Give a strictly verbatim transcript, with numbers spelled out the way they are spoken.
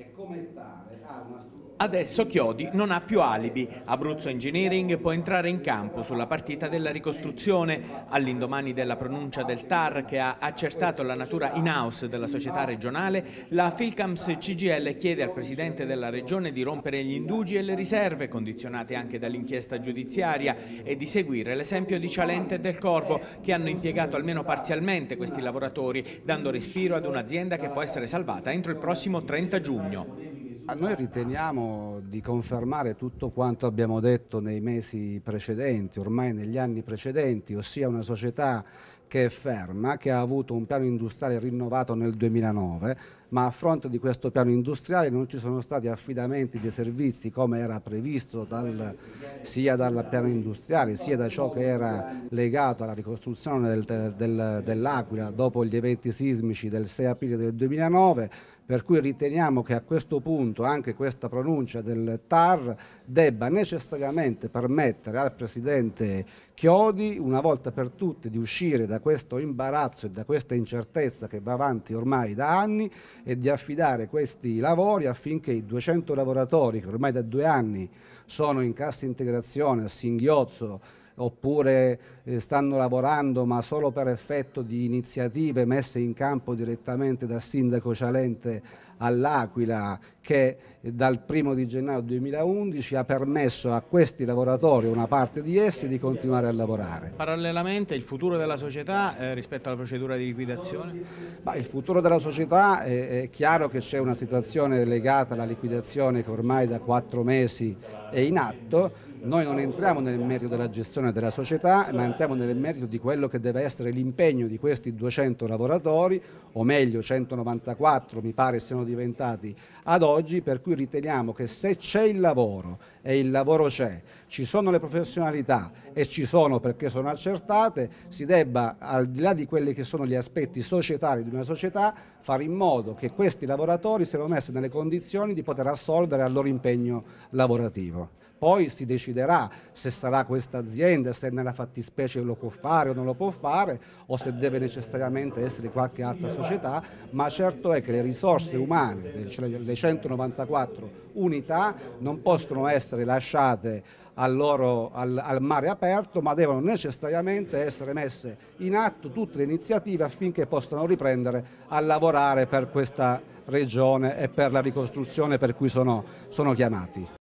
e come tale ha una struttura. Adesso Chiodi non ha più alibi. Abruzzo Engineering può entrare in campo sulla partita della ricostruzione. All'indomani della pronuncia del T A R che ha accertato la natura in-house della società regionale, la Filcams C G I L chiede al Presidente della Regione di rompere gli indugi e le riserve, condizionate anche dall'inchiesta giudiziaria, e di seguire l'esempio di Cialente e del Corvo, che hanno impiegato almeno parzialmente questi lavoratori, dando respiro ad un'azienda che può essere salvata entro il prossimo trenta giugno. Noi riteniamo di confermare tutto quanto abbiamo detto nei mesi precedenti, ormai negli anni precedenti, ossia una società che è ferma, che ha avuto un piano industriale rinnovato nel duemilanove, ma a fronte di questo piano industriale non ci sono stati affidamenti dei servizi come era previsto dal, sia dal piano industriale sia da ciò che era legato alla ricostruzione del, del, dell'Aquila dopo gli eventi sismici del sei aprile del duemilanove, per cui riteniamo che a questo punto anche questa pronuncia del T A R debba necessariamente permettere al Presidente Chiodi una volta per tutte di uscire da questo imbarazzo e da questa incertezza che va avanti ormai da anni e di affidare questi lavori affinché i duecento lavoratori che ormai da due anni sono in cassa integrazione a singhiozzo oppure eh, stanno lavorando ma solo per effetto di iniziative messe in campo direttamente dal sindaco Cialente all'Aquila, che eh, dal primo di gennaio duemilaundici ha permesso a questi lavoratori, una parte di essi, di continuare a lavorare. Parallelamente il futuro della società eh, rispetto alla procedura di liquidazione? Ma il futuro della società è, è chiaro che c'è una situazione legata alla liquidazione che ormai da quattro mesi è in atto. Noi non entriamo nel merito della gestione della società, ma entriamo nel merito di quello che deve essere l'impegno di questi duecento lavoratori, o meglio centonovantaquattro mi pare siano diventati ad oggi, per cui riteniamo che se c'è il lavoro e il lavoro c'è, ci sono le professionalità e ci sono perché sono accertate, si debba, al di là di quelli che sono gli aspetti societari di una società, fare in modo che questi lavoratori siano messi nelle condizioni di poter assolvere al loro impegno lavorativo. Poi si deciderà se sarà questa azienda, se nella fattispecie lo può fare o non lo può fare, o se deve necessariamente essere qualche altra società, ma certo è che le risorse umane, cioè le centonovantaquattro unità, non possono essere lasciate al, loro, al, al mare aperto, ma devono necessariamente essere messe in atto tutte le iniziative affinché possano riprendere a lavorare per questa regione e per la ricostruzione per cui sono, sono chiamati.